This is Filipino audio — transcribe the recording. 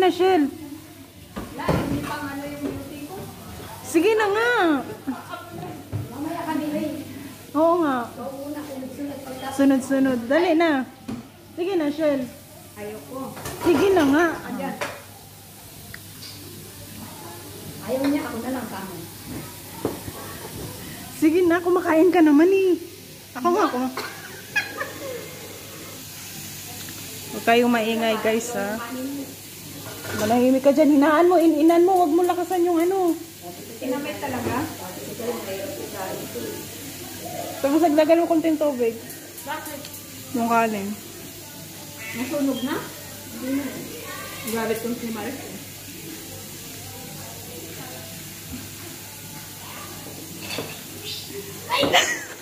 na, Shell. Wala, hindi pa ano yung beauty ko. Sige na nga. Mamaya kami rin. Oo nga. So, una, sunod-sunod pagkatapos. Sunod-sunod. Dali na. Sige na, Shell. Ayoko. Sige na nga. Ayan. Ayaw niya, ako na lang kamo. Sige na, kumakain ka naman eh. Ako nga, Huwag kayong maingay, guys, ha. Manahimik ka dyan. Hinaan mo, ininan mo. Huwag mo lakasan yung ano. Kinamay talaga? Tapos nagdagan mo konting tubig. Bakit? Yung kanin. Nasunog na? Hindi na. Grabe kong si Mark. Ay!